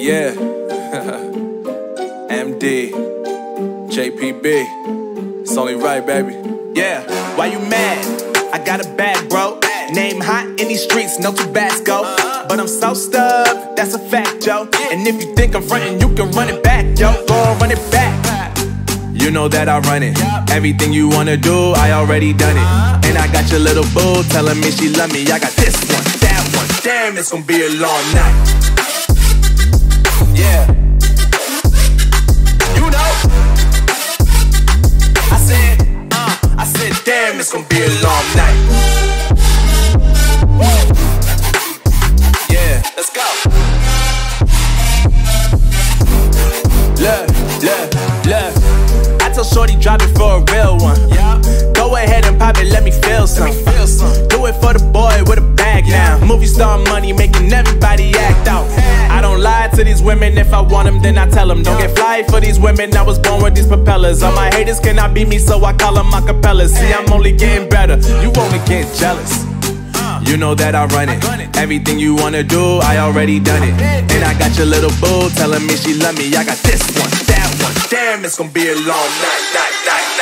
Yeah. MD, JPB. It's only right, baby. Yeah, why you mad? I got a bag, bro. Name hot in these streets, no Tabasco. But I'm so stubbed, that's a fact, Joe. And if you think I'm frontin', you can run it back, yo. Go on, run it back. You know that I run it. Everything you wanna do, I already done it. And I got your little boo telling me she love me. I got this one, that one. Damn, it's gonna be a long night. Yeah. You know. I said, damn, it's gonna be a long night. Yeah, let's go. Look. I told shorty drop it for a real one. Yeah. Go ahead and pop it, let me feel some. Do it for the boy with a bag now. Movie star money making everybody act out. I don't lie to these women, if I want them then I tell them. Don't get fly for these women, I was born with these propellers. All my haters cannot beat me, so I call them acapellas. See, I'm only getting better, you only get jealous. You know that I run it. Everything you wanna do, I already done it. And I got your little boo telling me she love me. I got this one, that one. Damn, it's gonna be a long night.